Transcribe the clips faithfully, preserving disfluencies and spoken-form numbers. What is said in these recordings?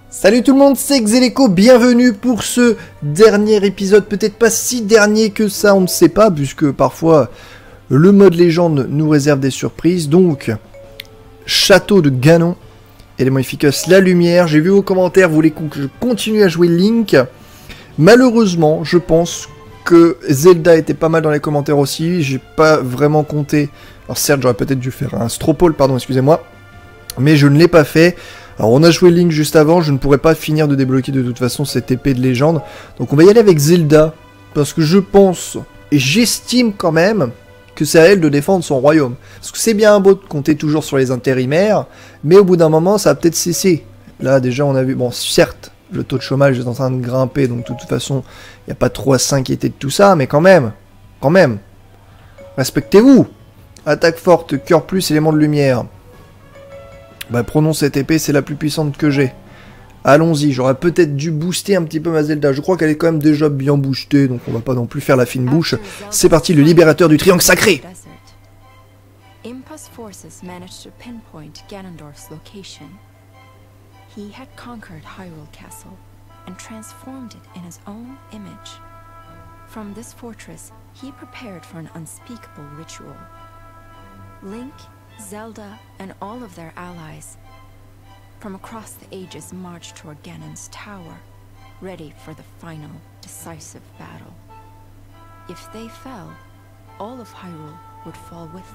Salut tout le monde, c'est Xeleco, bienvenue pour ce dernier épisode, peut-être pas si dernier que ça, on ne sait pas, puisque parfois le mode légende nous réserve des surprises. Donc, château de Ganon, élément efficace, la lumière. J'ai vu vos commentaires, vous voulez que je continue à jouer Link. Malheureusement, je pense que Zelda était pas mal dans les commentaires aussi, j'ai pas vraiment compté. Alors certes, j'aurais peut-être dû faire un Stropole, pardon, excusez-moi, mais je ne l'ai pas fait. Alors on a joué Link juste avant, je ne pourrais pas finir de débloquer de toute façon cette épée de légende. Donc on va y aller avec Zelda, parce que je pense, et j'estime quand même, que c'est à elle de défendre son royaume. Parce que c'est bien beau de compter toujours sur les intérimaires, mais au bout d'un moment ça va peut-être cesser. Là déjà on a vu, bon certes, le taux de chômage est en train de grimper, donc de toute façon, il n'y a pas trop à s'inquiéter de tout ça, mais quand même, quand même, respectez-vous. Attaque forte, cœur plus, élément de lumière. Bah prenons cette épée, c'est la plus puissante que j'ai. Allons-y, j'aurais peut-être dû booster un petit peu ma Zelda. Je crois qu'elle est quand même déjà bien boostée, donc on va pas non plus faire la fine bouche. C'est parti, le libérateur du triangle sacré. Impa's forces managed to pinpoint Ganondorf's location. He had conquered Hyrule Castle and transformed it in his own image. From this fortress, he prepared for an unspeakable ritual. Link, Zelda, and all of their allies from across the ages marched toward Ganon's tower, ready for the final, decisive battle. If they fell, all of Hyrule would fall with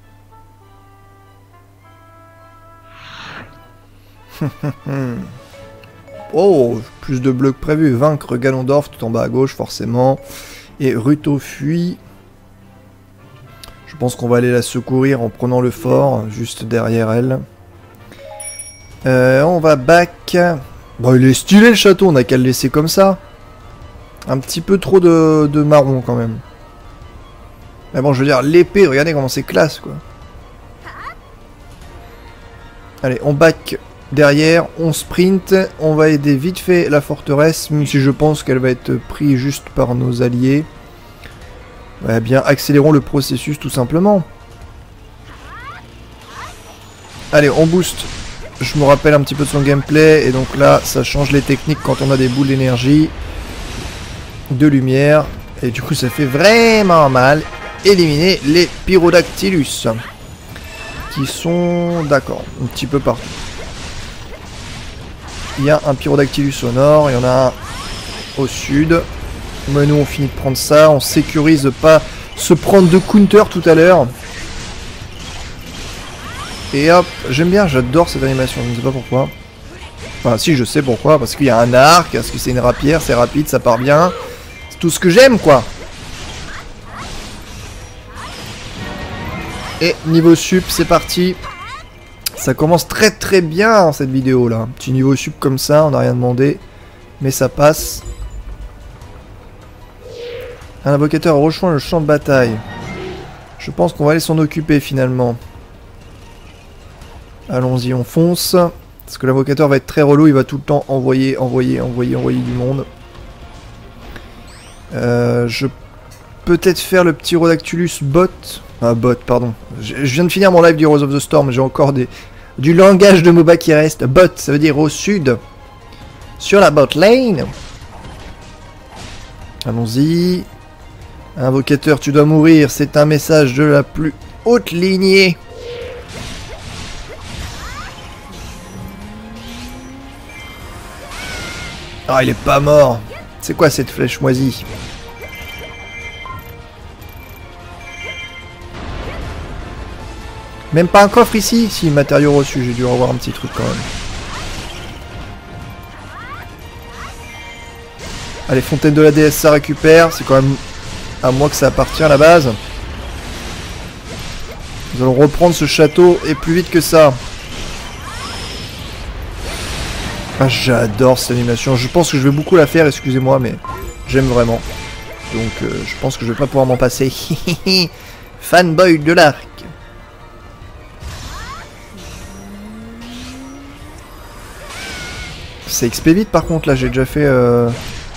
them. Oh, plus de bleus que prévu. Vaincre Ganondorf tout en bas à gauche, forcément. Et Ruto fuit. Je pense qu'on va aller la secourir en prenant le fort, juste derrière elle. Euh, on va back. Bon, il est stylé le château, on n'a qu'à le laisser comme ça. Un petit peu trop de, de marron quand même. Mais bon, je veux dire, l'épée, regardez comment c'est classe, quoi. Allez, on back derrière, on sprint. On va aider vite fait la forteresse, même si je pense qu'elle va être prise juste par nos alliés. Eh bien, accélérons le processus tout simplement. Allez, on booste. Je me rappelle un petit peu de son gameplay. Et donc là, ça change les techniques quand on a des boules d'énergie. De lumière. Et du coup, ça fait vraiment mal. Éliminer les Pyrodactylus. Qui sont... D'accord, un petit peu partout. Il y a un Pyrodactylus au nord. Il y en a un au sud. Mais nous on finit de prendre ça, on sécurise pas se prendre de counter tout à l'heure. Et hop, j'aime bien, j'adore cette animation, je ne sais pas pourquoi. Enfin si, je sais pourquoi, parce qu'il y a un arc, parce que c'est une rapière, c'est rapide, ça part bien. C'est tout ce que j'aime quoi. Et niveau sup, c'est parti. Ça commence très très bien cette vidéo là. Un petit niveau sup comme ça, on n'a rien demandé. Mais ça passe. Un invocateur a rejoint le champ de bataille. Je pense qu'on va aller s'en occuper finalement. Allons-y, on fonce. Parce que l'invocateur va être très relou, il va tout le temps envoyer, envoyer, envoyer, envoyer du monde. Euh, je peux peut-être faire le petit Rodactylus bot. Ah, bot, pardon. Je, je viens de finir mon live du Heroes of the Storm, j'ai encore des, du langage de MOBA qui reste. Bot, ça veut dire au sud. Sur la bot lane. Allons-y. Invocateur, tu dois mourir, c'est un message de la plus haute lignée. Ah, il est pas mort. C'est quoi cette flèche moisie? Même pas un coffre ici? Si, matériaux reçus, j'ai dû revoir un petit truc quand même. Allez, fontaine de la déesse, ça récupère, c'est quand même... à moi que ça appartient à la base. Nous allons reprendre ce château et plus vite que ça. Ah, j'adore cette animation. Je pense que je vais beaucoup la faire, excusez-moi, mais j'aime vraiment. Donc euh, je pense que je vais pas pouvoir m'en passer. Fanboy de l'arc. C'est X P vite par contre, là j'ai déjà fait euh,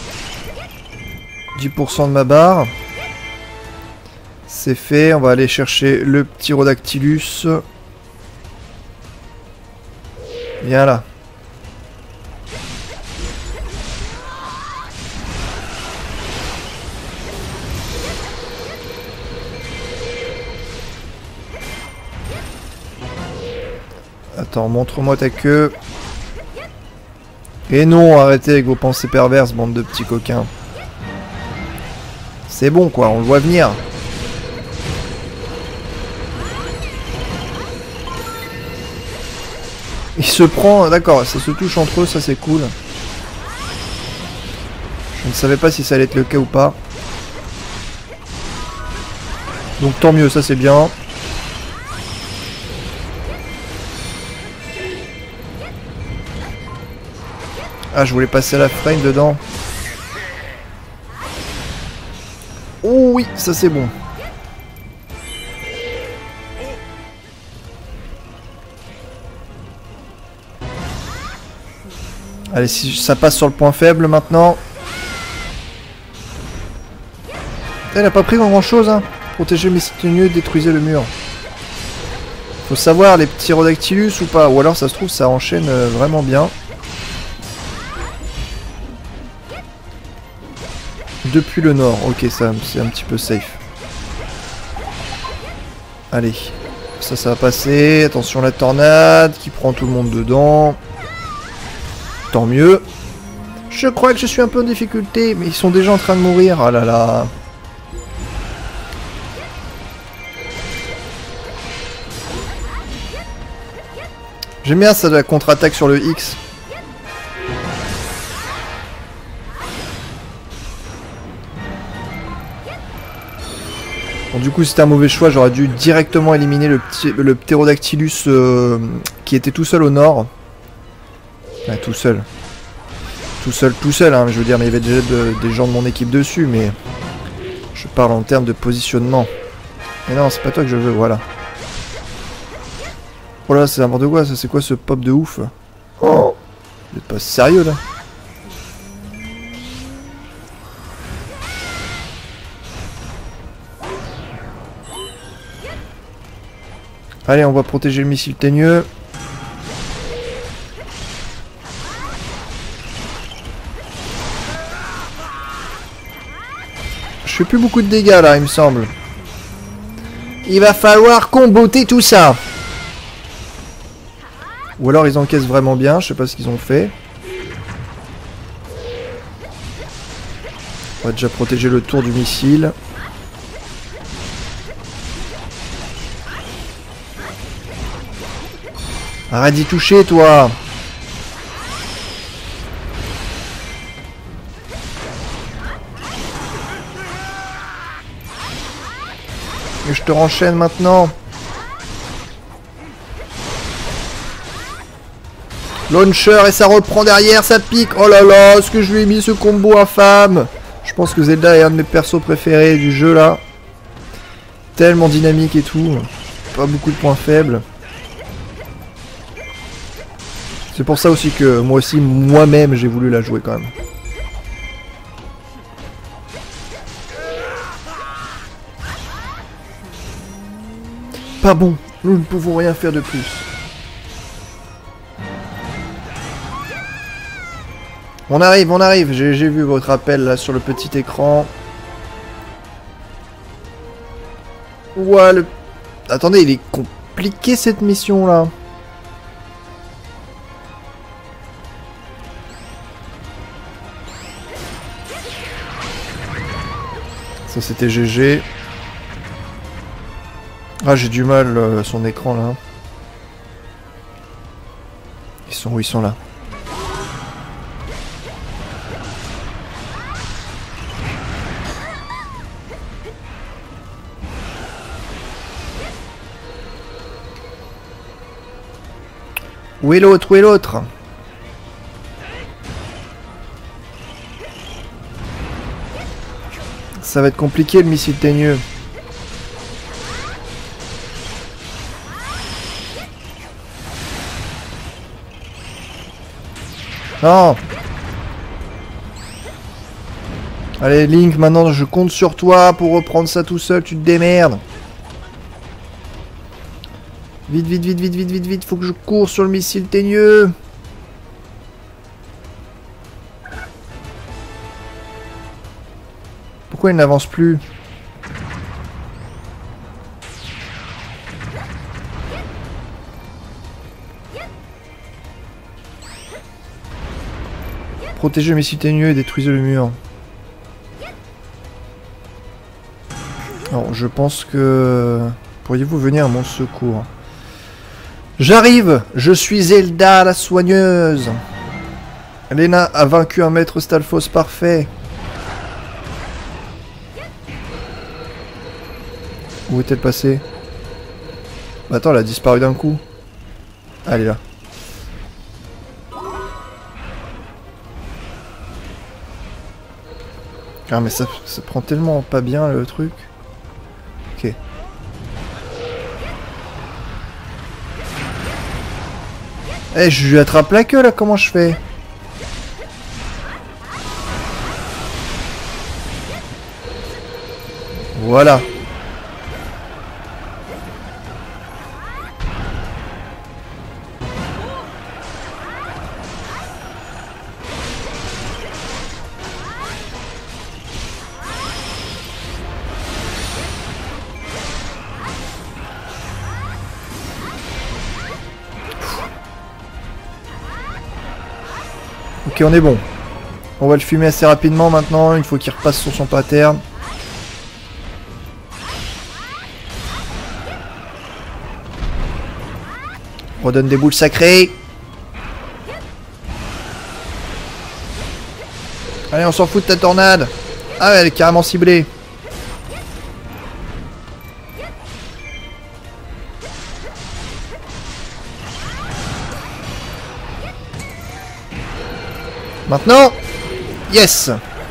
dix pour cent de ma barre. C'est fait, on va aller chercher le petit Rodactylus. Viens là. Attends, montre-moi ta queue. Et non, arrêtez avec vos pensées perverses, bande de petits coquins. C'est bon quoi, on le voit venir. Il se prend... D'accord, ça se touche entre eux, ça c'est cool. Je ne savais pas si ça allait être le cas ou pas. Donc tant mieux, ça c'est bien. Ah, je voulais passer la frame dedans. Oh oui, ça c'est bon. Allez, si ça passe sur le point faible maintenant. Elle a pas pris grand chose, hein. Protéger mes mieux, détruisez le mur. Faut savoir les petits Rodactylus ou pas. Ou alors ça se trouve ça enchaîne vraiment bien. Depuis le nord, ok, ça c'est un petit peu safe. Allez, ça ça va passer. Attention la tornade qui prend tout le monde dedans. Tant mieux. Je crois que je suis un peu en difficulté, mais ils sont déjà en train de mourir. Ah là là. J'aime bien ça de la contre-attaque sur le X. Bon, du coup c'était un mauvais choix, j'aurais dû directement éliminer le, petit, le Pterodactylus euh, qui était tout seul au nord. Ouais, tout seul. Tout seul, tout seul, hein, je veux dire, mais il y avait déjà de, des gens de mon équipe dessus, mais je parle en termes de positionnement. Mais non, c'est pas toi que je veux, voilà. Oh là, c'est n'importe quoi, ça c'est quoi ce pop de ouf? Oh, vous êtes pas sérieux là? Allez, on va protéger le missile teigneux. Je fais plus beaucoup de dégâts là, il me semble. Il va falloir comboter tout ça. Ou alors ils encaissent vraiment bien, je sais pas ce qu'ils ont fait. On va déjà protéger le tour du missile. Arrête d'y toucher, toi! Et je te renchaîne maintenant. Launcher et ça reprend derrière, ça pique. Oh là là, est-ce que je lui ai mis ce combo infâme? Je pense que Zelda est un de mes persos préférés du jeu là. Tellement dynamique et tout. Pas beaucoup de points faibles. C'est pour ça aussi que moi aussi, moi-même, j'ai voulu la jouer quand même. Pas bon, nous ne pouvons rien faire de plus. On arrive, on arrive, j'ai vu votre appel là sur le petit écran. Ouah, le... Attendez, il est compliqué cette mission là. Ça c'était G G. Ah j'ai du mal euh, son écran là. Ils sont où? Ils sont là. Où est l'autre? Où est l'autre? Ça va être compliqué le missile teigneux. Non. Allez Link, maintenant je compte sur toi pour reprendre ça tout seul, tu te démerdes. Vite, vite, vite, vite, vite, vite, vite, faut que je cours sur le missile teigneux. Pourquoi il n'avance plus? Protégez le missile ténueux et détruisez le mur. Alors, je pense que... Pourriez-vous venir à mon secours? J'arrive! Je suis Zelda, la soigneuse! Lena a vaincu un maître Stalfos parfait. Où est-elle passée? Bah attends, elle a disparu d'un coup. Ah, elle est là. Ah mais ça, ça prend tellement pas bien le truc. Ok. Eh, je lui attrape la queue là, comment je fais? Voilà. Ok, on est bon. On va le fumer assez rapidement maintenant, il faut qu'il repasse sur son pattern. Redonne des boules sacrées. Allez, on s'en fout de ta tornade. Ah ouais, elle est carrément ciblée. Maintenant. Yes.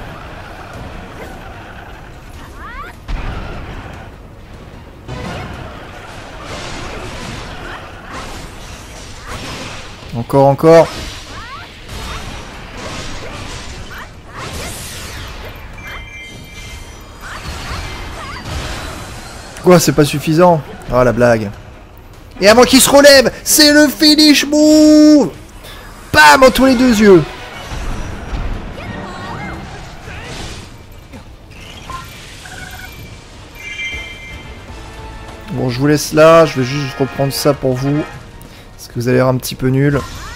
Encore, encore. Quoi, c'est pas suffisant? Ah, la blague. Et avant qu'il se relève, c'est le finish move. Bam, entre les deux yeux. Bon, je vous laisse là, je vais juste reprendre ça pour vous. Parce que vous avez l'air un petit peu nul.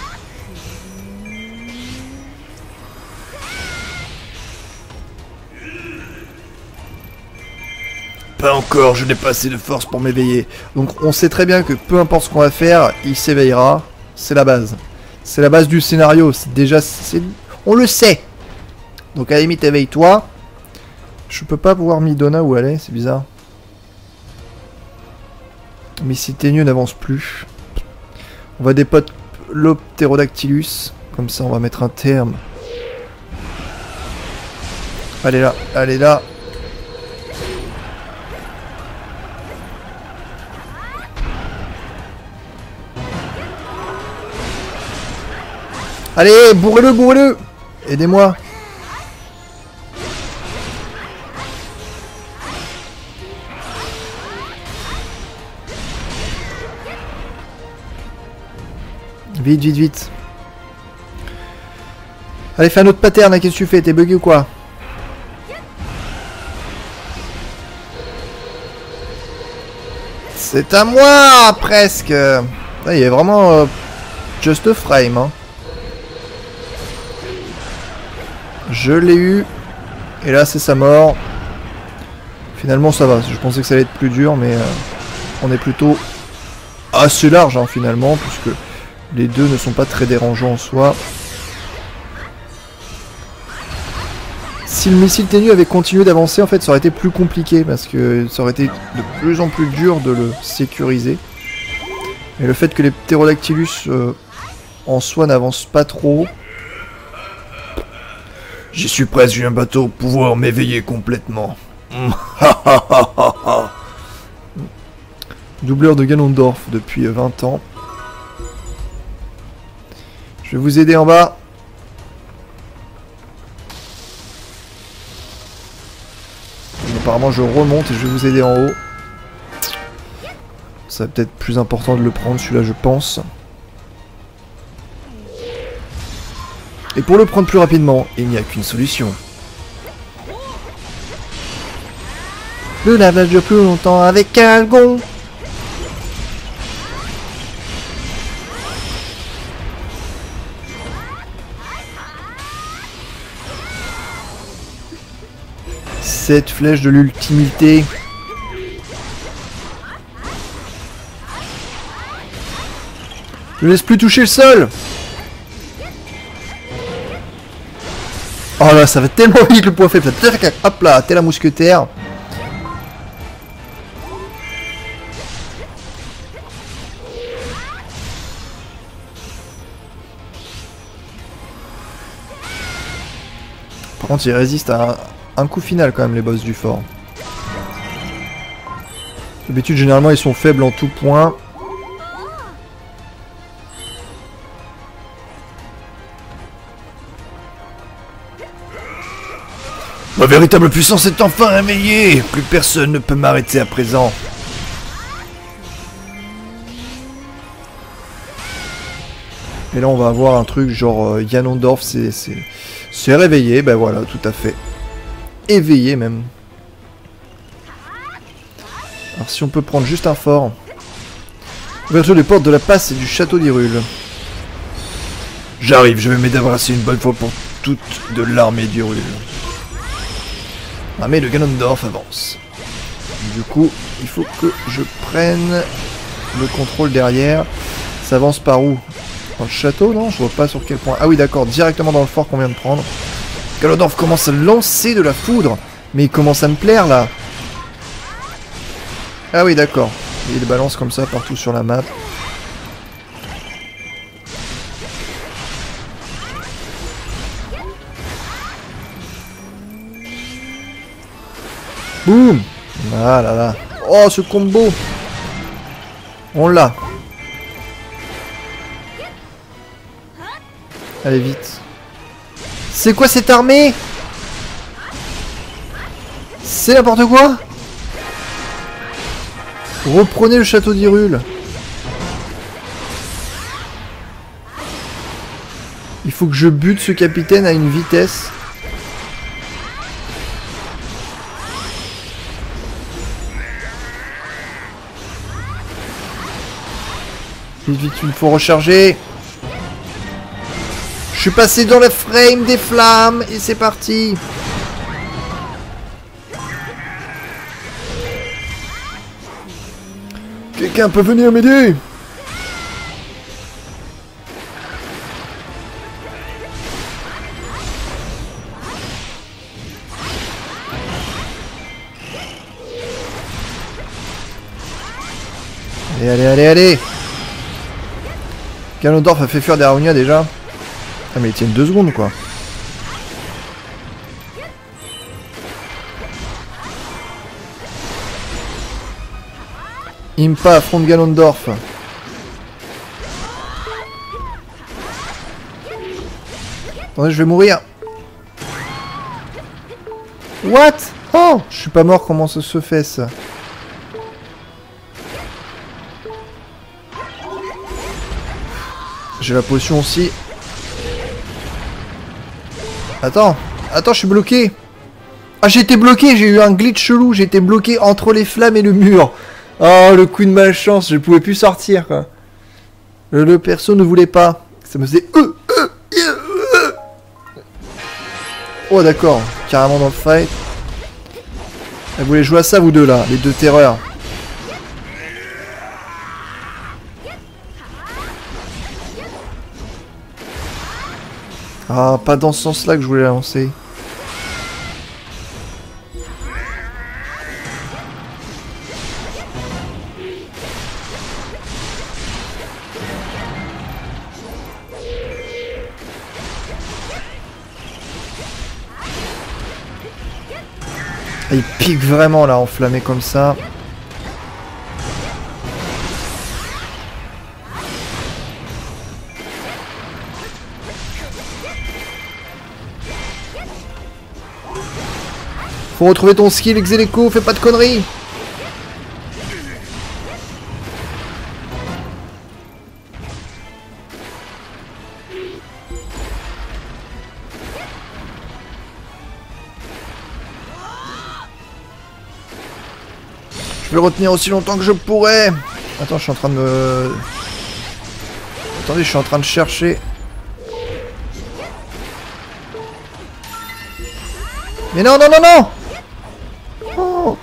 Pas encore, je n'ai pas assez de force pour m'éveiller. Donc on sait très bien que peu importe ce qu'on va faire, il s'éveillera. C'est la base. C'est la base du scénario. C'est déjà... c'est, on le sait. Donc à la limite, éveille-toi. Je peux pas voir Midona où elle est, c'est bizarre. Mais si Ténieux n'avance plus. On va dépoter l'Opterodactylus. Comme ça, on va mettre un terme. Allez là, allez là. Allez, bourrez-le, bourrez-le. Aidez-moi. Vite, vite, vite. Allez, fais un autre pattern, hein, qu'est-ce que tu fais? T'es bugué ou quoi? C'est à moi, presque. Ah, il est vraiment euh, just a frame. Hein. Je l'ai eu. Et là, c'est sa mort. Finalement, ça va. Je pensais que ça allait être plus dur, mais euh, on est plutôt assez large, hein, finalement, puisque les deux ne sont pas très dérangeants en soi. Si le missile ténu avait continué d'avancer, en fait, ça aurait été plus compliqué, parce que ça aurait été de plus en plus dur de le sécuriser. Et le fait que les ptérodactylus euh, en soi n'avancent pas trop... J'y suis presque, j'ai un bateau pour pouvoir m'éveiller complètement. Doubleur de Ganondorf depuis vingt ans. Je vais vous aider en bas. Apparemment je remonte et je vais vous aider en haut. Ça va peut-être plus important de le prendre celui-là, je pense. Et pour le prendre plus rapidement, il n'y a qu'une solution. Le lavage dure plus longtemps avec Algon. Cette flèche de l'ultimité. Ne laisse plus toucher le sol. Oh là, ça va tellement vite le point faible. Hop là, t'es la mousquetaire. Par contre, ils résistent à un, un coup final quand même, les boss du fort. D'habitude, généralement, ils sont faibles en tout point. Ma véritable puissance est enfin réveillée. Plus personne ne peut m'arrêter à présent. Et là, on va avoir un truc genre euh, Ganondorf, c'est c'est réveillé. Ben voilà, tout à fait. Éveillé même. Alors si on peut prendre juste un fort. Ouverture des portes de la passe et du château d'Hyrule. J'arrive, je vais m'aider à brasser une bonne fois pour toute de l'armée d'Hyrule. L'armée de Ganondorf avance. Du coup, il faut que je prenne le contrôle derrière. Ça avance par où? Dans le château, non? Je vois pas sur quel point. Ah oui, d'accord, directement dans le fort qu'on vient de prendre. Ganondorf commence à lancer de la foudre. Mais il commence à me plaire, là. Ah oui, d'accord. Il balance comme ça partout sur la map. Boum! Ah là là. Oh, ce combo! On l'a. Allez, vite. C'est quoi cette armée? C'est n'importe quoi? Reprenez le château d'Hyrule. Il faut que je bute ce capitaine à une vitesse. Vite, vite, il me faut recharger. Je suis passé dans le frame des flammes et c'est parti. Quelqu'un peut venir m'aider? Allez, allez, allez, allez. Ganondorf a fait fuir des Arunia déjà. Ah mais ils tiennent deux secondes quoi. Impa affronte Ganondorf. Attendez, je vais mourir. What? Oh, je suis pas mort, comment ça se fait ça? J'ai la potion aussi. Attends, attends, je suis bloqué. Ah, j'ai été bloqué, j'ai eu un glitch chelou, j'ai été bloqué entre les flammes et le mur. Oh, le coup de malchance, je pouvais plus sortir, quoi. Le, le perso ne voulait pas. Ça me faisait... Euh, euh, euh. Oh, d'accord, carrément dans le fight. Vous voulez jouer à ça, vous deux, là, les deux terreurs. Ah, pas dans ce sens-là que je voulais la lancer. Il pique vraiment là, enflammé comme ça. Faut retrouver ton skill, Xeleko, fais pas de conneries. Je vais retenir aussi longtemps que je pourrais. Attends, je suis en train de me... Attendez, je suis en train de chercher. Mais non, non, non, non! Oh.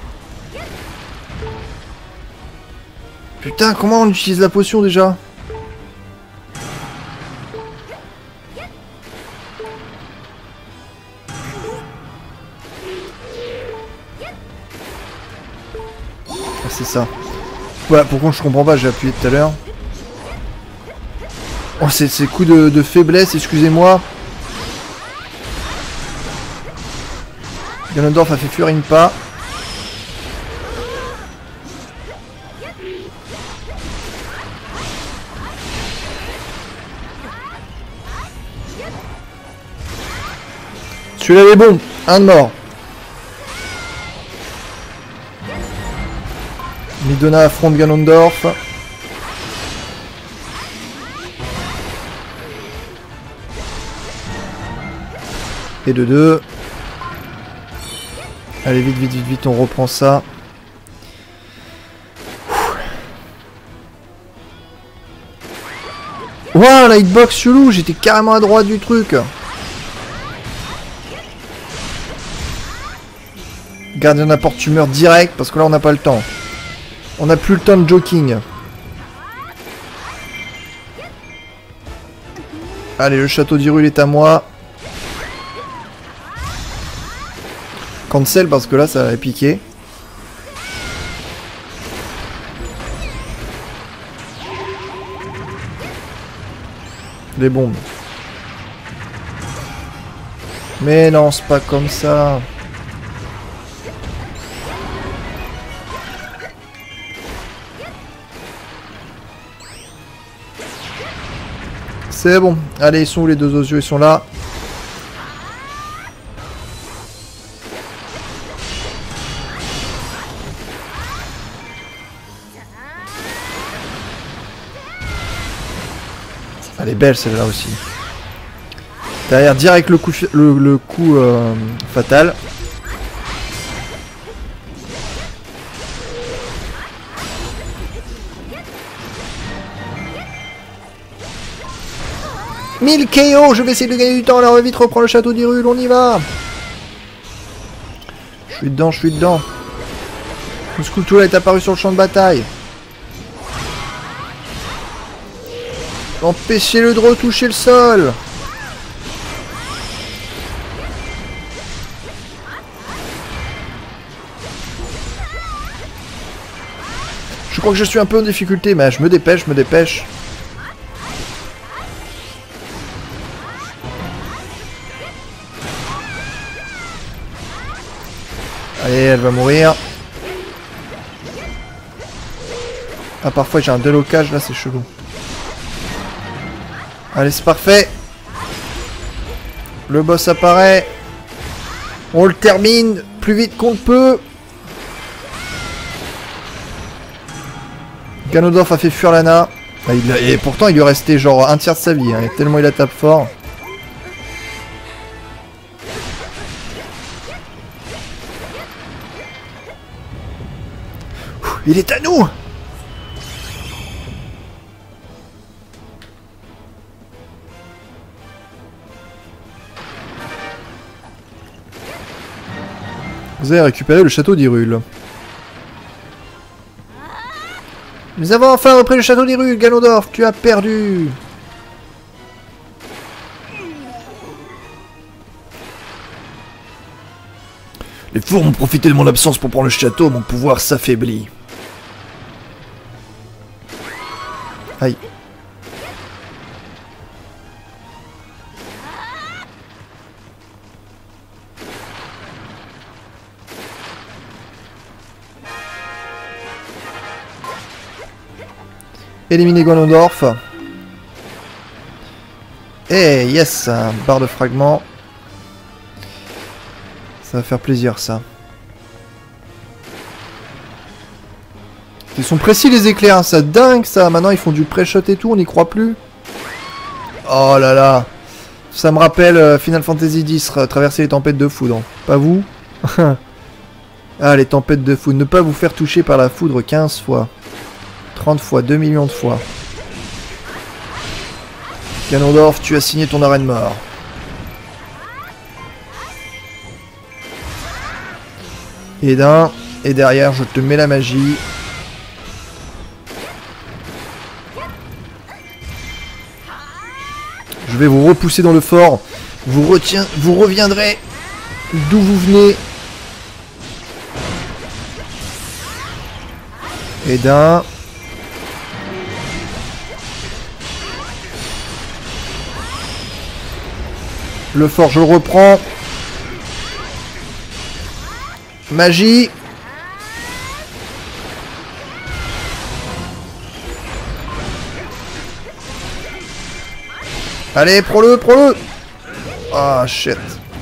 Putain, comment on utilise la potion déjà? Ah, c'est ça. Voilà, pourquoi je comprends pas, j'ai appuyé tout à l'heure. Oh, c'est ces coups de, de faiblesse, excusez-moi. Ganondorf a fait fuir une pas. Celui-là est bon, un de mort. Midona affronte Ganondorf. Et de deux. Allez, vite, vite, vite, vite, on reprend ça. Waouh, la hitbox chelou, j'étais carrément à droite du truc. Gardien de la porte, tu meurs direct, parce que là on n'a pas le temps. On n'a plus le temps de joking. Allez, le château d'Hyrule est à moi. Cancel parce que là ça va piquer. Les bombes. Mais non, c'est pas comme ça. C'est bon. Allez, ils sont où les deux osieux? Ils sont là. Elle est belle celle-là aussi. Derrière, direct le coup, le, le coup euh, fatal. mille K O, je vais essayer de gagner du temps, là on va vite reprendre le château d'Hyrule, on y va. Je suis dedans, je suis dedans. Le Skulltula est apparu sur le champ de bataille. Empêchez-le de retoucher le sol. Je crois que je suis un peu en difficulté, mais je me dépêche, je me dépêche. Allez, elle va mourir. Ah, parfois j'ai un délocage, là c'est chelou. Allez, c'est parfait. Le boss apparaît. On le termine plus vite qu'on peut. Ganondorf a fait fuir Lana. Ah, il a... Et pourtant il lui restait genre un tiers de sa vie, hein, tellement il la tape fort. Il est à nous! Vous avez récupéré le château d'Hyrule. Nous avons enfin repris le château d'Hyrule, Ganondorf, tu as perdu. Les fours ont profité de mon absence pour prendre le château, mon pouvoir s'affaiblit. Aïe. Éliminer Ganondorf. Eh, yes, un barre de fragments. Ça va faire plaisir, ça. Ils sont précis, les éclairs, hein, ça dingue, ça. Maintenant, ils font du pré-shot et tout, on n'y croit plus. Oh là là. Ça me rappelle euh, Final Fantasy dix, traverser les tempêtes de foudre. Pas vous? Ah, les tempêtes de foudre. Ne pas vous faire toucher par la foudre quinze fois. trente fois, deux millions de fois. Ganondorf, tu as signé ton arrêt de mort. Et d'un. Et derrière, je te mets la magie. Je vais vous repousser dans le fort. Vous retiens, vous reviendrez d'où vous venez. Et d'un. Le fort, je le reprends. Magie. Allez, prends-le, prends-le. Ah, shit.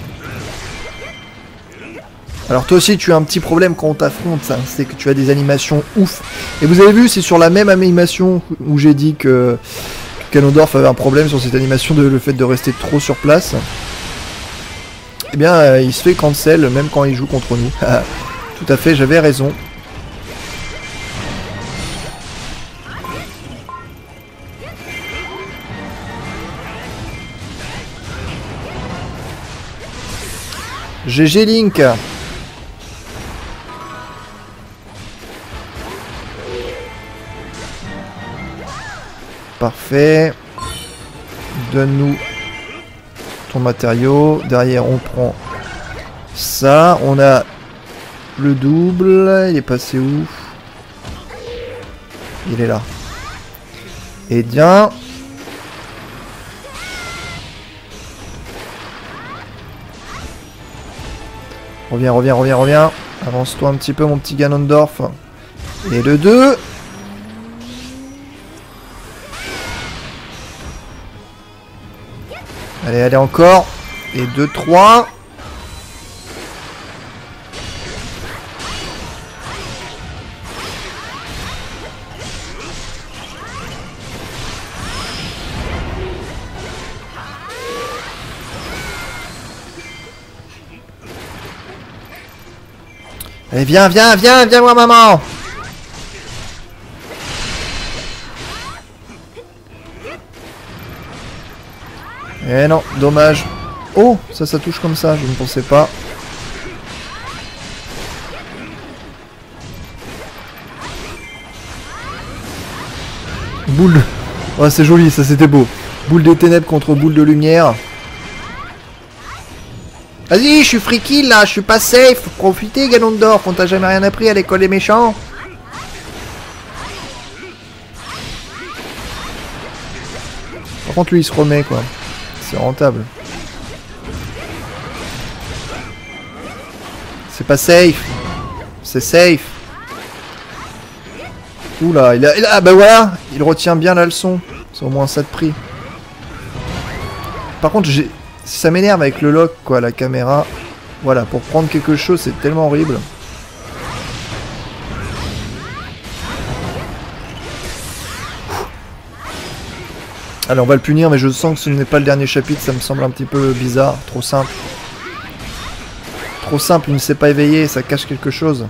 Alors toi aussi, tu as un petit problème quand on t'affronte, ça. C'est que tu as des animations ouf. Et vous avez vu, c'est sur la même animation où j'ai dit que Ganondorf avait un problème sur cette animation, de le fait de rester trop sur place. Eh bien, euh, il se fait cancel, même quand il joue contre nous. Tout à fait, j'avais raison. G G Link. Parfait. Donne-nous ton matériau. Derrière, on prend ça. On a le double. Il est passé où? Il est là. Et bien. Reviens, reviens, reviens, reviens. Avance-toi un petit peu, mon petit Ganondorf. Et le deux. Allez, allez, encore. Et deux, trois. Allez, viens, viens, viens, viens voir maman. Eh non, dommage. Oh, ça, ça touche comme ça, je ne pensais pas. Boule. Oh, c'est joli, ça, c'était beau. Boule de ténèbres contre boule de lumière. Vas-y, je suis free kill là, je suis pas safe. Profitez, Ganondorf, on t'a jamais rien appris à l'école des méchants. Par contre, lui, il se remet quoi. C'est rentable. C'est pas safe. C'est safe. Oula, il a, il a... Ah bah voilà, il retient bien la leçon. C'est au moins ça de prix. Par contre, j'ai... ça m'énerve avec le lock, quoi, la caméra. Voilà, pour prendre quelque chose, c'est tellement horrible. Allez, on va le punir, mais je sens que ce n'est pas le dernier chapitre, ça me semble un petit peu bizarre, trop simple. Trop simple, il ne s'est pas éveillé, ça cache quelque chose.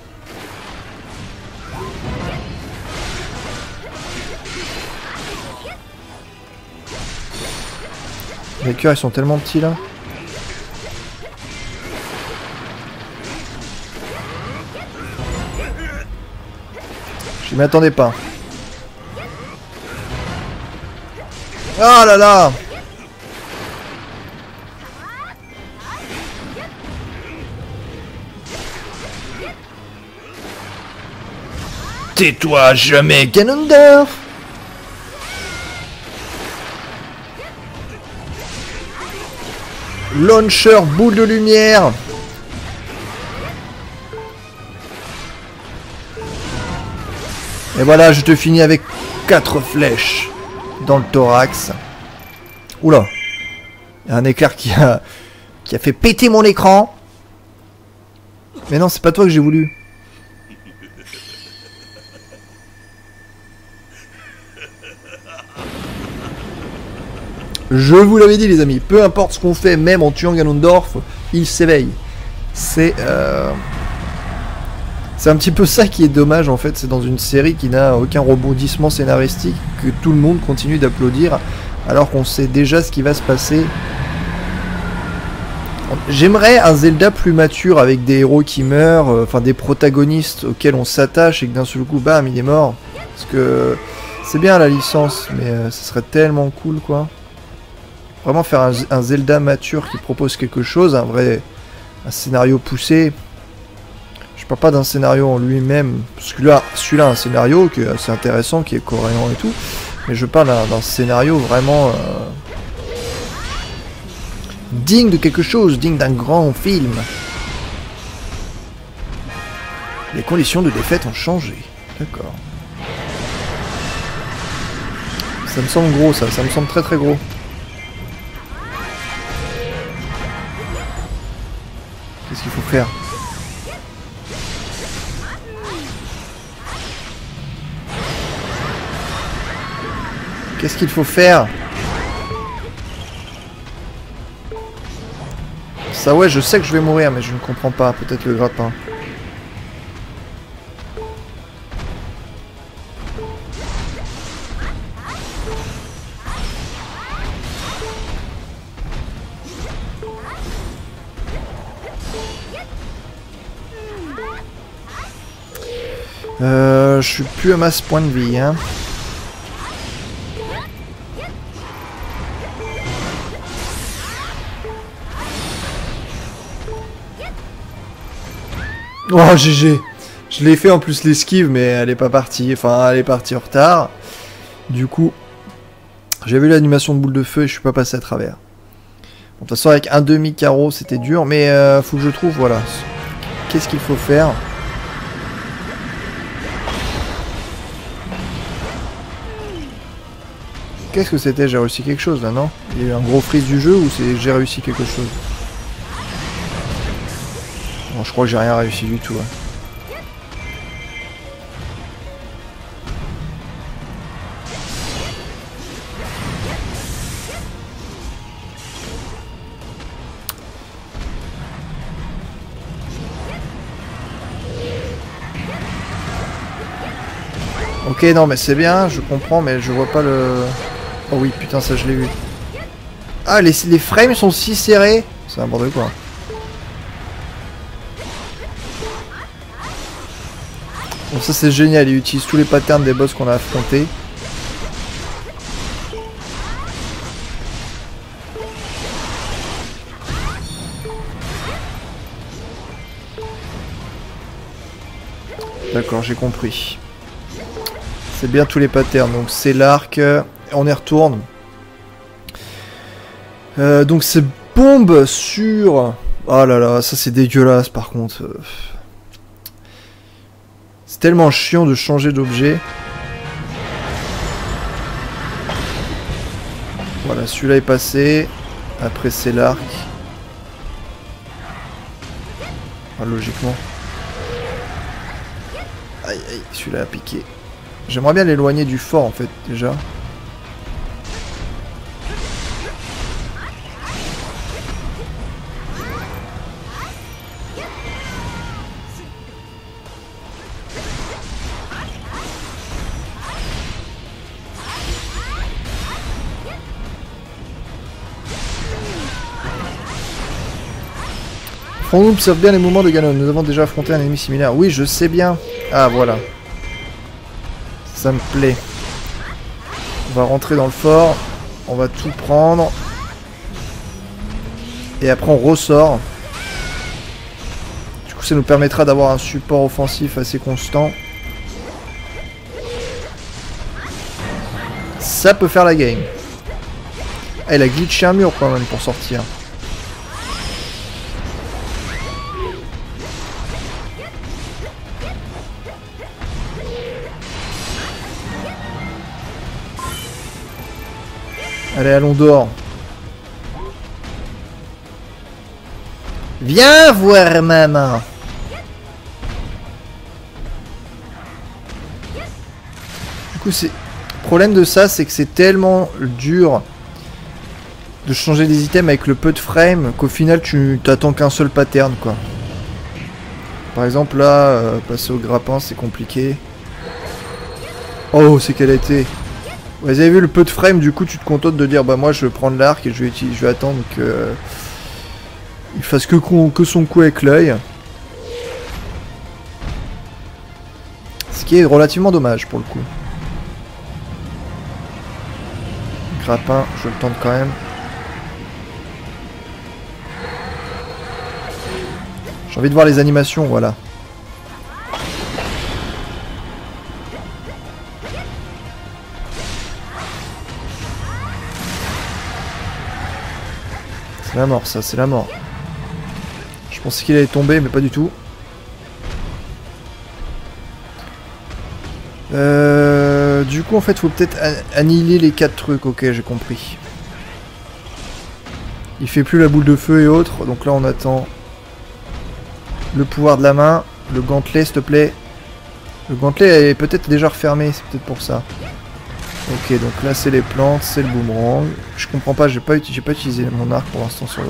Les cœurs, ils sont tellement petits là. Je m'y attendais pas. Oh là là! Tais-toi jamais, Ganondorf! Launcher boule de lumière. Et voilà, je te finis avec quatre flèches dans le thorax. Oula. Il y a un éclair qui a, qui a fait péter mon écran. Mais non, c'est pas toi que j'ai voulu. Je vous l'avais dit les amis, peu importe ce qu'on fait, même en tuant Ganondorf, il s'éveille. C'est euh... c'est un petit peu ça qui est dommage en fait, c'est dans une série qui n'a aucun rebondissement scénaristique que tout le monde continue d'applaudir alors qu'on sait déjà ce qui va se passer. J'aimerais un Zelda plus mature avec des héros qui meurent, euh, enfin des protagonistes auxquels on s'attache et que d'un seul coup, bam, il est mort. Parce que c'est bien la licence, mais euh, ce serait tellement cool, quoi. Vraiment faire un, un Zelda mature qui propose quelque chose, un vrai un scénario poussé. Je parle pas d'un scénario en lui-même, parce que là, celui-là, un scénario qui est assez intéressant, qui est cohérent et tout, mais je parle d'un scénario vraiment euh, digne de quelque chose, digne d'un grand film. Les conditions de défaite ont changé. D'accord. Ça me semble gros, ça. Ça me semble très très gros. Qu'est-ce qu'il faut faire ? Qu'est-ce qu'il faut faire? Ça ouais, je sais que je vais mourir, mais je ne comprends pas. Peut-être le grappin. Euh, je suis plus à masse point de vie, hein. Oh G G. Je l'ai fait en plus l'esquive, mais elle est pas partie. Enfin, elle est partie en retard. Du coup, j'ai vu l'animation de boule de feu et je suis pas passé à travers. Bon, de toute façon, avec un demi-carreau, c'était dur, mais euh, faut que je trouve, voilà. Qu'est-ce qu'il faut faire? Qu'est-ce que c'était? J'ai réussi quelque chose là, non? Il y a eu un gros freeze du jeu ou c'est j'ai réussi quelque chose? Bon, je crois que j'ai rien réussi du tout. Hein. Ok, non mais c'est bien, je comprends, mais je vois pas le... Oh oui, putain, ça je l'ai vu. Ah, les, les frames sont si serrés. C'est n'importe quoi. Bon, ça c'est génial, il utilise tous les patterns des boss qu'on a affrontés. D'accord, j'ai compris. C'est bien tous les patterns, donc c'est l'arc, on y retourne. Euh, donc c'est bombe sur... Oh là là, ça c'est dégueulasse par contre. C'est tellement chiant de changer d'objet. Voilà, celui-là est passé. Après c'est l'arc. Ah, logiquement. Aïe aïe, celui-là a piqué. J'aimerais bien l'éloigner du fort en fait déjà. On observe bien les mouvements de Ganon. Nous avons déjà affronté un ennemi similaire. Oui, je sais bien. Ah, voilà. Ça me plaît. On va rentrer dans le fort. On va tout prendre. Et après, on ressort. Du coup, ça nous permettra d'avoir un support offensif assez constant. Ça peut faire la game. Elle a glitché un mur quand même pour sortir. Allez, allons dehors. Viens voir maman. Du coup, c'est... Le problème de ça, c'est que c'est tellement dur de changer des items avec le peu de frame qu'au final, tu t'attends qu'un seul pattern, quoi. Par exemple, là, euh, passer au grappin, c'est compliqué. Oh, c'est qu'elle a été... Vous avez vu le peu de frame, du coup tu te contentes de dire bah moi je vais prendre l'arc et je vais, je vais attendre que il fasse que, que son coup avec l'œil. Ce qui est relativement dommage pour le coup. Grappin, je le tente quand même. J'ai envie de voir les animations, voilà. C'est la mort, ça, c'est la mort. Je pensais qu'il allait tomber, mais pas du tout. Euh, du coup, en fait, faut peut-être annihiler les quatre trucs. Ok, j'ai compris. Il fait plus la boule de feu et autres. Donc là, on attend le pouvoir de la main. Le gantelet, s'il te plaît. Le gantelet est peut-être déjà refermé. C'est peut-être pour ça. Ok, donc là, c'est les plantes, c'est le boomerang. Je comprends pas, j'ai pas, j'ai pas utilisé mon arc pour l'instant sur le...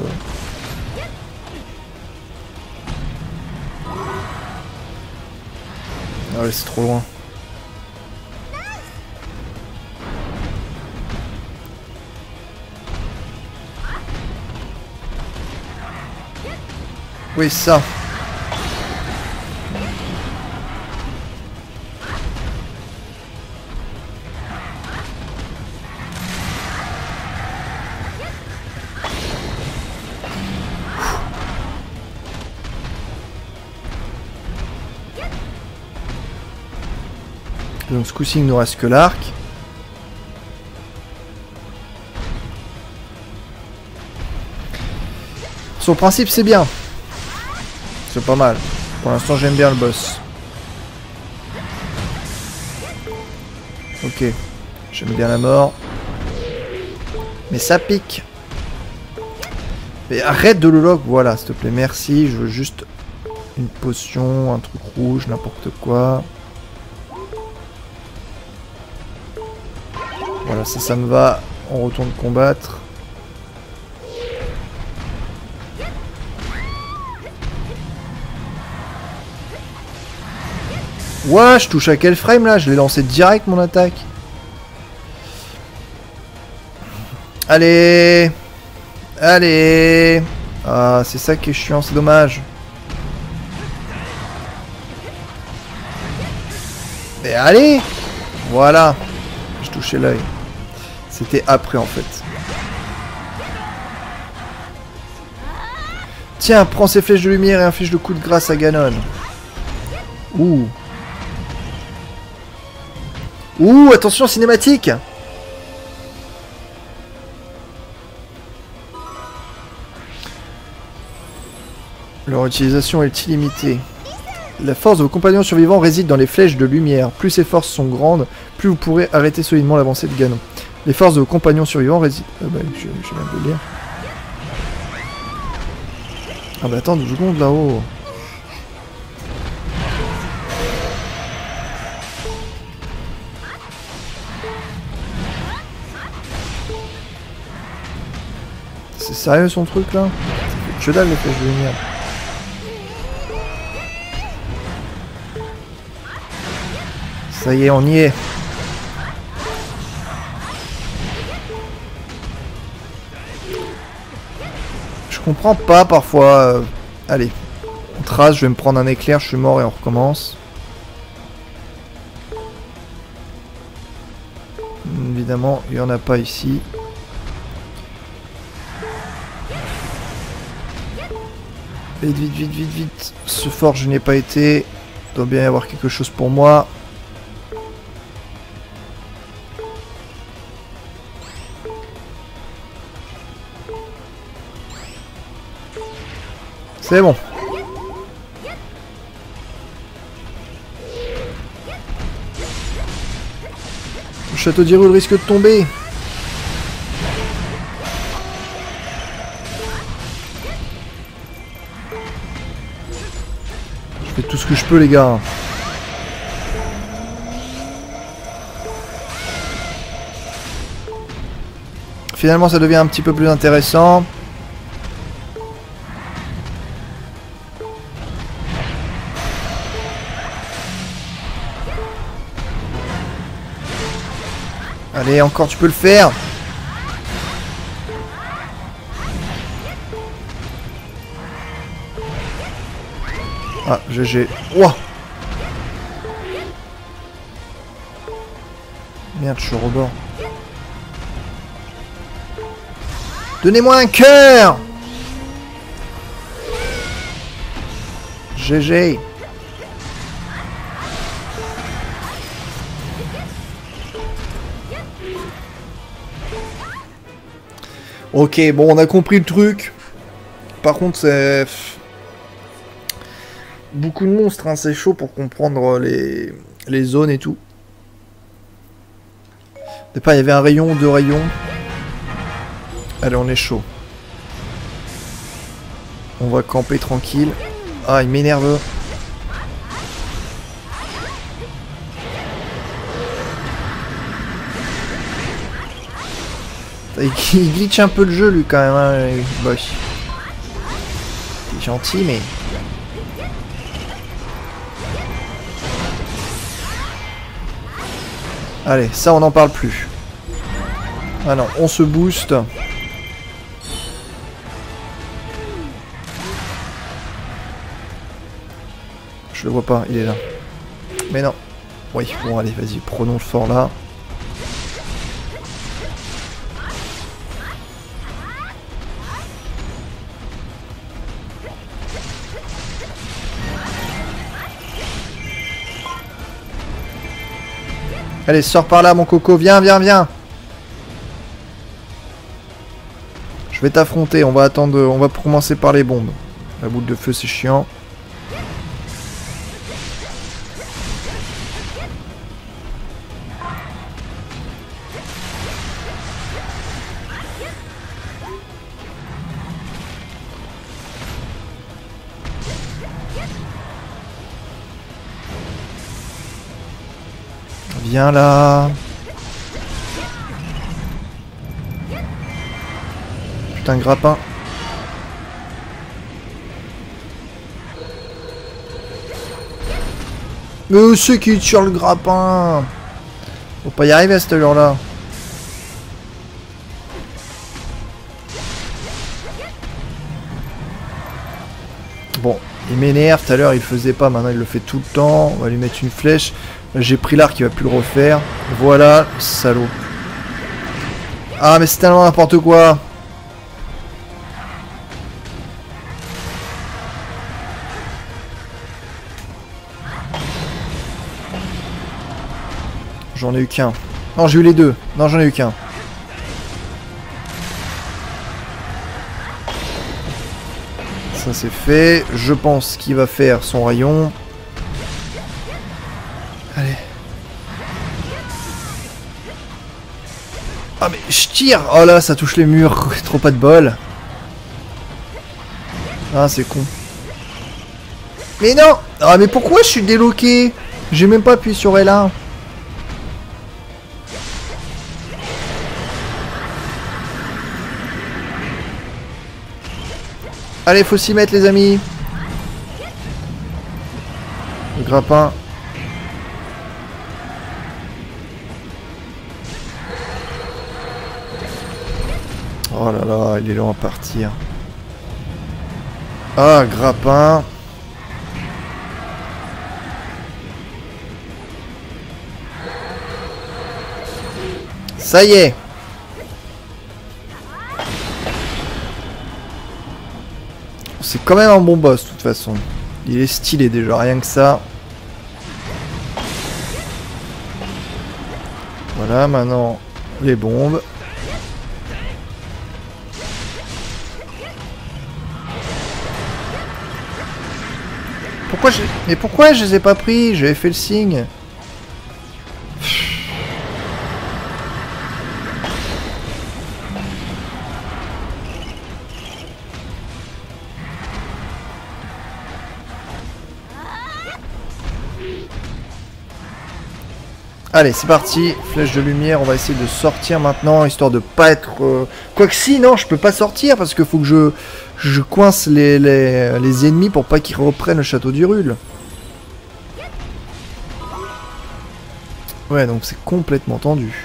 Ah ouais, c'est trop loin. Oui, ça. Donc ce coup-ci, il nous reste que l'arc. Sur le principe, c'est bien. C'est pas mal. Pour l'instant, j'aime bien le boss. Ok. J'aime bien la mort. Mais ça pique. Mais arrête de le lock. Voilà, s'il te plaît. Merci. Je veux juste une potion, un truc rouge, n'importe quoi. Voilà, ça, ça me va. On retourne combattre. Ouah, je touche à quel frame là? Je l'ai lancé direct mon attaque. Allez. Allez. Ah, c'est ça qui est chiant, c'est dommage. Mais allez. Voilà. Je touchais l'œil. C'était après en fait. Tiens, prends ces flèches de lumière et inflige le coup de grâce à Ganon. Ouh. Ouh, attention, cinématique. Leur utilisation est illimitée. La force de vos compagnons survivants réside dans les flèches de lumière. Plus ces forces sont grandes, plus vous pourrez arrêter solidement l'avancée de Ganon. Les forces de vos compagnons survivants résident... Ah bah, je, je viens de le lire. Ah bah attends deux secondes là-haut. C'est sérieux son truc là? Ça fait que dalle les flèches de lumière. Ça y est, on y est. Je comprends pas parfois. Euh... Allez, on trace, je vais me prendre un éclair, je suis mort et on recommence. Évidemment, il n'y en a pas ici. Vite, vite, vite, vite, vite. Ce fort, je n'y ai pas été. Il doit bien y avoir quelque chose pour moi. C'est bon. Le château d'Hyrule risque de tomber. Je fais tout ce que je peux, les gars. Finalement, ça devient un petit peu plus intéressant. Allez, encore, tu peux le faire. Ah, G G. Ouah. Merde, je suis au rebord. Donnez-moi un cœur. G G. Ok, bon, on a compris le truc. Par contre, c'est... beaucoup de monstres, hein, c'est chaud pour comprendre les... les zones et tout. Au départ, il y avait un rayon, deux rayons. Allez, on est chaud. On va camper tranquille. Ah, il m'énerve. Il glitch un peu le jeu, lui, quand même. Hein. Boss. Il est gentil, mais... Allez, ça, on n'en parle plus. Ah non, on se booste. Je le vois pas, il est là. Mais non. Oui, bon, allez, vas-y, prenons le fort là. Allez, sors par là, mon coco. Viens, viens, viens. Je vais t'affronter. On va attendre. On va commencer par les bombes. La boule de feu, c'est chiant. Viens là. Putain, grappin. Mais où c'est qui tire le grappin? Faut pas y arriver à cette heure-là. Bon, il m'énerve. Tout à l'heure, il le faisait pas. Maintenant, il le fait tout le temps. On va lui mettre une flèche. J'ai pris l'arc, il va plus le refaire. Voilà, salaud. Ah, mais c'est tellement n'importe quoi. J'en ai eu qu'un. Non, j'ai eu les deux. Non, j'en ai eu qu'un. Ça, c'est fait. Je pense qu'il va faire son rayon. Allez. Ah mais je tire. Oh là, ça touche les murs. Trop pas de bol. Ah, c'est con. Mais non. Ah mais pourquoi je suis déloqué? J'ai même pas appuyé sur L un. Allez, faut s'y mettre les amis. Le grappin. Oh là là, il est long à partir. Ah, grappin. Ça y est. C'est quand même un bon boss de toute façon. Il est stylé déjà, rien que ça. Voilà, maintenant les bombes. Pourquoi je... Mais pourquoi je les ai pas pris? J'avais fait le signe. Allez, c'est parti. Flèche de lumière, on va essayer de sortir maintenant, histoire de pas être... Euh... Quoique si, non, je peux pas sortir, parce qu'il faut que je... Je coince les, les, les ennemis pour pas qu'ils reprennent le château d'Hyrule. Ouais, donc c'est complètement tendu.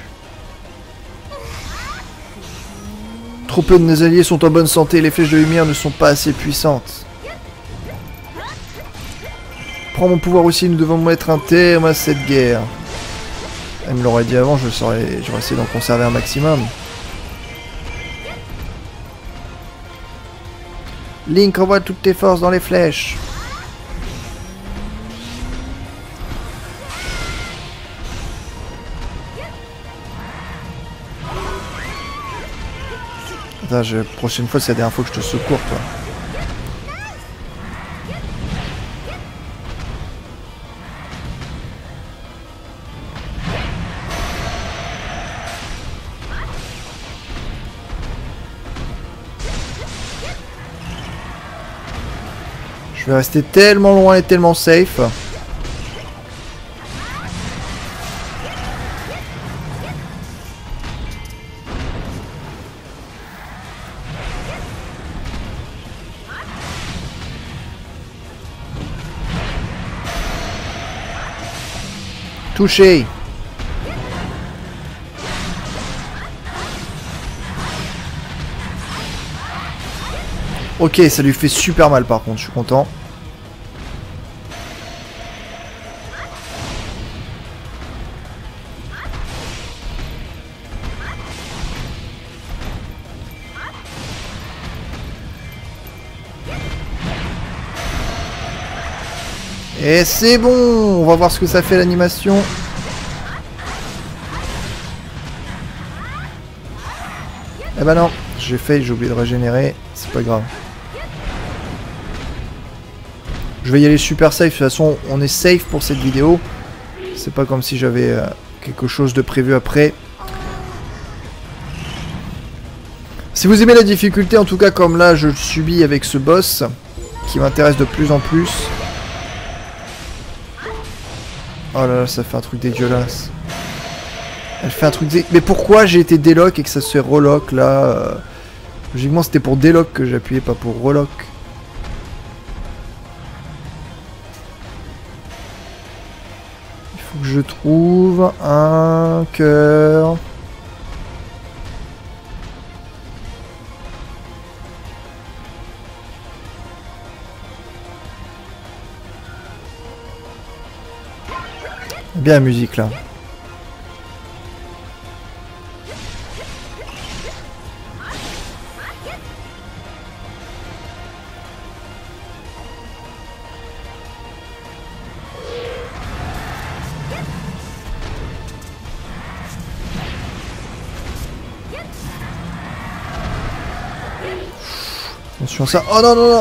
Trop peu de nos alliés sont en bonne santé, les flèches de lumière ne sont pas assez puissantes. prends mon pouvoir aussi, nous devons mettre un terme à cette guerre. Elle me l'aurait dit avant, je saurais, j'aurais essayé d'en conserver un maximum. Link, envoie toutes tes forces dans les flèches. Attends, je, prochaine fois, c'est la dernière fois que je te secours, toi. Je vais rester tellement loin et tellement safe. Touché. Ok, ça lui fait super mal par contre, je suis content. Et c'est bon, on va voir ce que ça fait l'animation. Eh ben non, j'ai fait, j'ai oublié de régénérer, c'est pas grave. Je vais y aller super safe, de toute façon on est safe pour cette vidéo. C'est pas comme si j'avais euh, quelque chose de prévu après. Si vous aimez la difficulté, en tout cas comme là je le subis avec ce boss, qui m'intéresse de plus en plus. Oh là là, ça fait un truc dégueulasse. Elle fait un truc dé... Mais pourquoi j'ai été délock et que ça se fait relock là euh... Logiquement c'était pour délock que j'appuyais, pas pour relock. Il faut que je trouve un cœur. Bien la musique là. Attention à ça. Oh non non non.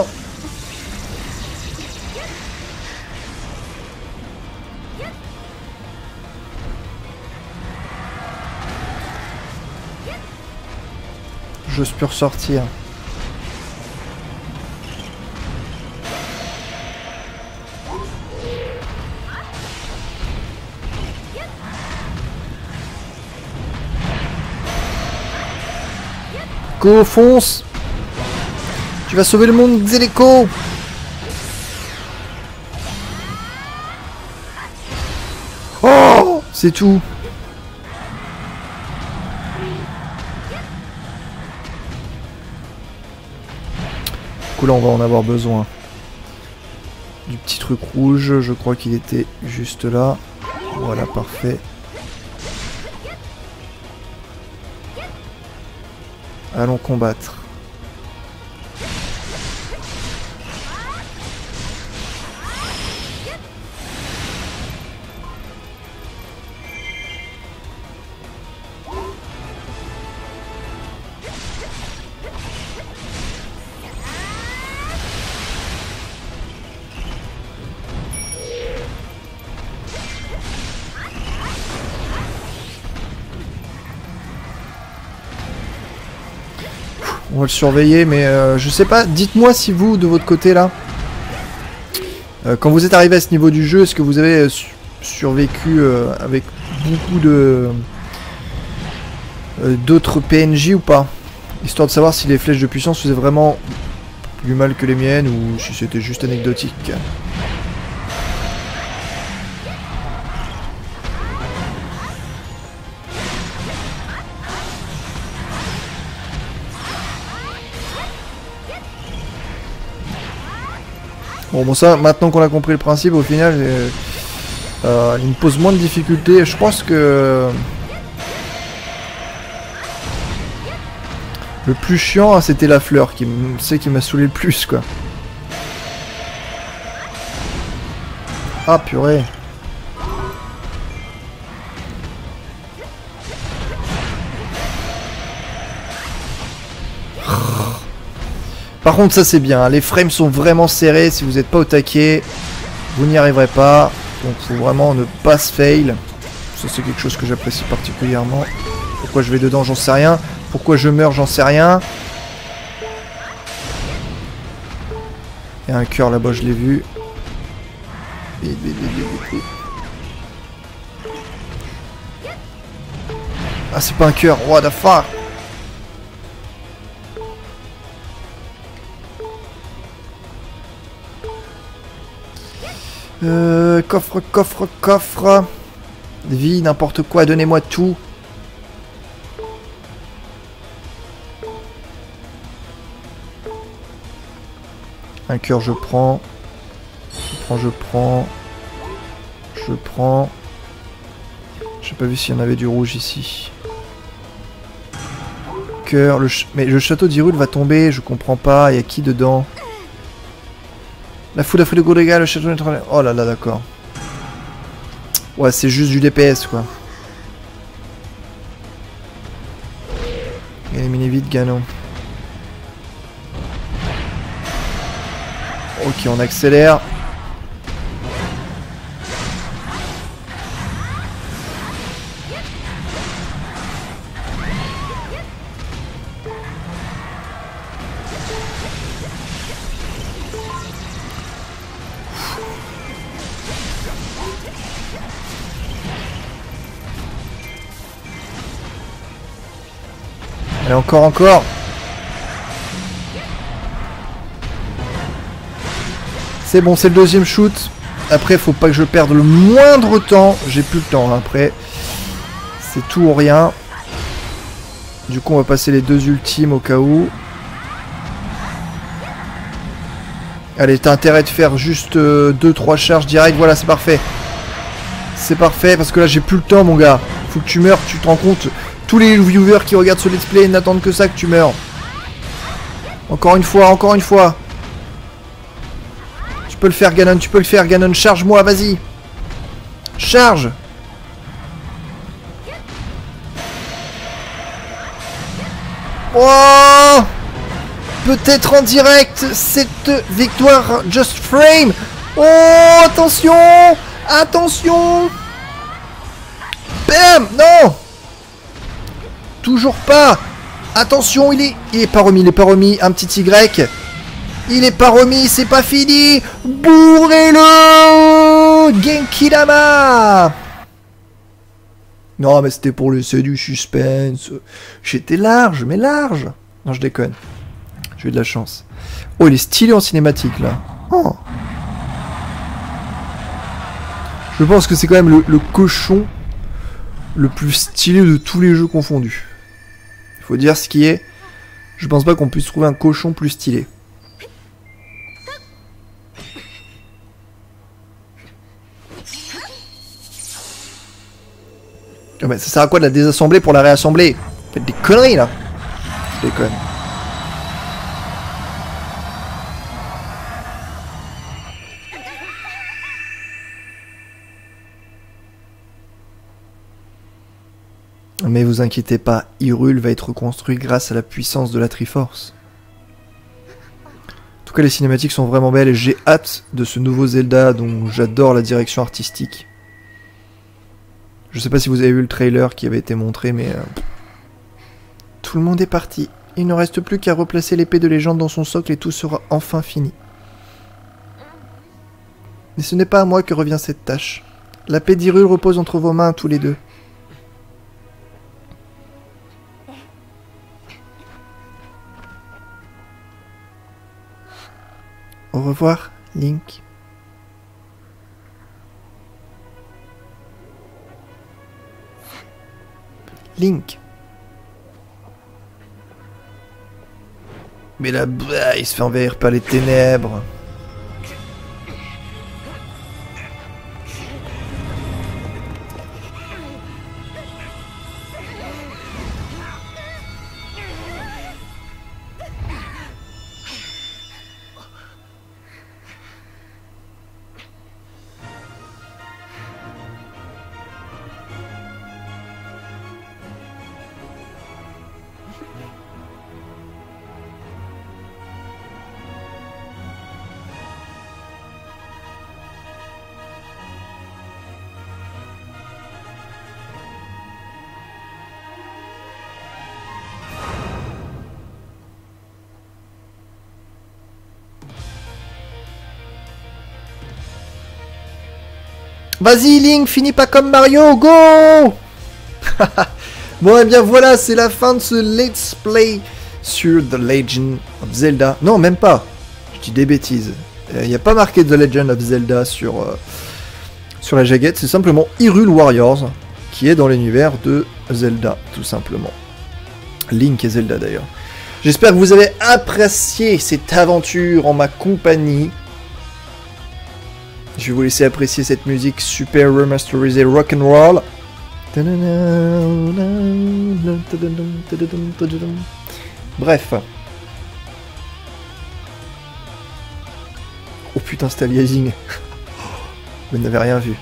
J'ose plus ressortir. Go, fonce! Tu vas sauver le monde, Xeleko! Oh! C'est tout. Du coup là on va en avoir besoin. Du petit truc rouge, je crois qu'il était juste là. Voilà, parfait. Allons combattre. On va le surveiller, mais euh, je sais pas, dites-moi si vous, de votre côté là, euh, quand vous êtes arrivé à ce niveau du jeu, est-ce que vous avez euh, su survécu euh, avec beaucoup de euh, d'autres P N J ou pas? Histoire de savoir si les flèches de puissance faisaient vraiment plus mal que les miennes ou si c'était juste anecdotique. Bon, bon ça, maintenant qu'on a compris le principe, au final, euh, euh, il me pose moins de difficultés. Je pense que... Le plus chiant, c'était la fleur, qui c'est qui m'a saoulé le plus, quoi. Ah, purée. Par contre, ça c'est bien. Les frames sont vraiment serrés. Si vous n'êtes pas au taquet, vous n'y arriverez pas. Donc, faut vraiment ne pas se fail. Ça, c'est quelque chose que j'apprécie particulièrement. Pourquoi je vais dedans, j'en sais rien. Pourquoi je meurs, j'en sais rien. Il y a un cœur là-bas, je l'ai vu. Ah, c'est pas un cœur. What the fuck? Euh, coffre, coffre, coffre. Vie, n'importe quoi, donnez-moi tout. Un cœur, je prends. Je prends, je prends. Je prends. J'ai pas vu s'il y en avait du rouge ici. Cœur, le ch mais le château d'Hyrule va tomber, je comprends pas, il y a qui dedans? La foudre a fait de gros dégâts, le château est... Oh là là, d'accord. Ouais, c'est juste du D P S, quoi. Éliminez vite Ganon. Ok, on accélère. Allez, encore, encore. C'est bon, c'est le deuxième shoot. Après, faut pas que je perde le moindre temps. J'ai plus le temps, hein. Après. C'est tout ou rien. Du coup, on va passer les deux ultimes au cas où. Allez, t'as intérêt de faire juste deux trois charges direct. Voilà, c'est parfait. C'est parfait, parce que là, j'ai plus le temps, mon gars. Faut que tu meurs, tu te rends compte. Tous les viewers qui regardent ce let's play n'attendent que ça, que tu meurs. Encore une fois, encore une fois. Tu peux le faire, Ganon, tu peux le faire, Ganon. Charge-moi, vas-y. Charge. Oh! Peut-être en direct, cette victoire Just Frame. Oh, attention. Attention. Bam. Non. Toujours pas. Attention, il est, il est pas remis, il est pas remis. Un petit Y. Il est pas remis, c'est pas fini. Bourrez-le. Genki Dama. Non, mais c'était pour laisser du suspense. J'étais large, mais large. Non, je déconne. J'ai eu de la chance. Oh, il est stylé en cinématique, là. Oh. Je pense que c'est quand même le, le cochon le plus stylé de tous les jeux confondus. Il faut dire ce qui est. Je pense pas qu'on puisse trouver un cochon plus stylé. Oh bah, ça sert à quoi de la désassembler pour la réassembler? Faites des conneries là. Je déconne. Mais vous inquiétez pas, Hyrule va être reconstruit grâce à la puissance de la Triforce. En tout cas, les cinématiques sont vraiment belles et j'ai hâte de ce nouveau Zelda dont j'adore la direction artistique. Je sais pas si vous avez vu le trailer qui avait été montré, mais... Euh... Tout le monde est parti. Il ne reste plus qu'à replacer l'épée de légende dans son socle et tout sera enfin fini. Mais ce n'est pas à moi que revient cette tâche. La paix d'Hyrule repose entre vos mains tous les deux. Au revoir, Link. Link. Mais là, bah, il se fait envahir par les ténèbres. Vas-y Link, finis pas comme Mario, go. Bon et bien voilà, c'est la fin de ce let's play sur The Legend of Zelda. Non, même pas. Je dis des bêtises. Il n'y a pas marqué The Legend of Zelda sur, euh, sur la jaquette, c'est simplement Hyrule Warriors, qui est dans l'univers de Zelda, tout simplement. Link et Zelda d'ailleurs. J'espère que vous avez apprécié cette aventure en ma compagnie. Je vais vous laisser apprécier cette musique super remasterisée rock'n'roll. Bref. Oh putain, c'était aliasing. Vous n'avez rien vu.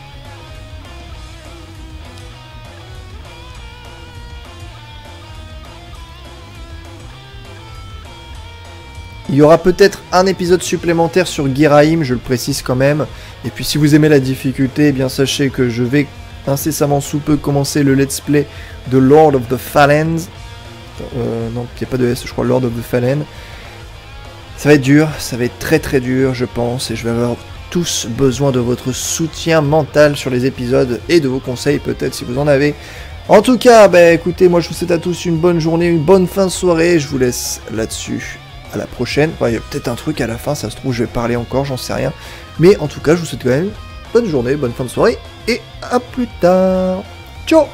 Il y aura peut-être un épisode supplémentaire sur Ghirahim, je le précise quand même. Et puis si vous aimez la difficulté, eh bien sachez que je vais incessamment sous peu commencer le let's play de Lord of the Fallen. Euh, non, il n'y a pas de S, je crois, Lord of the Fallen. Ça va être dur, ça va être très très dur, je pense, et je vais avoir tous besoin de votre soutien mental sur les épisodes et de vos conseils peut-être si vous en avez. En tout cas, bah écoutez, moi je vous souhaite à tous une bonne journée, une bonne fin de soirée, je vous laisse là-dessus. À la prochaine. Enfin, il y a peut-être un truc à la fin, ça se trouve, je vais parler encore, j'en sais rien. Mais en tout cas, je vous souhaite quand même bonne journée, bonne fin de soirée, et à plus tard. Ciao.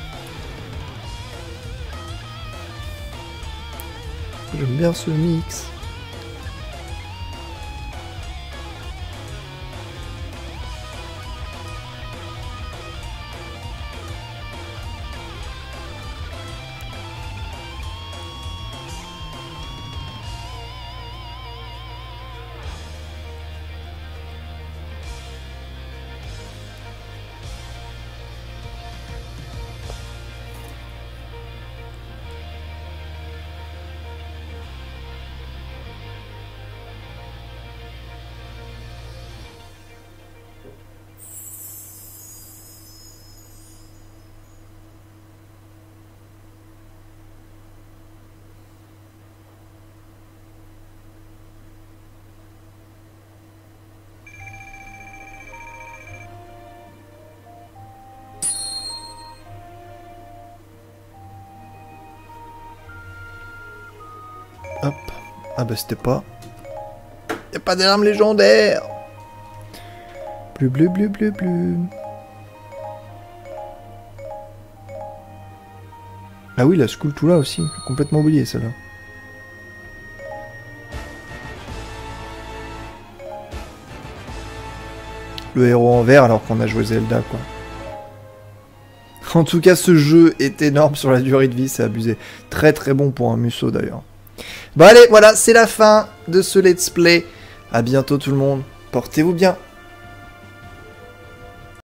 J'aime bien ce mix. Hop. Ah bah c'était pas... Y'a pas d'alarme légendaire. Bleu bleu bleu bleu bleu. Ah oui, la Skulltula aussi. Complètement oublié celle-là. Le héros en vert alors qu'on a joué Zelda quoi. En tout cas ce jeu est énorme sur la durée de vie, c'est abusé. Très très bon pour un Musou d'ailleurs. Bon allez, voilà, c'est la fin de ce let's play. A bientôt tout le monde, portez-vous bien.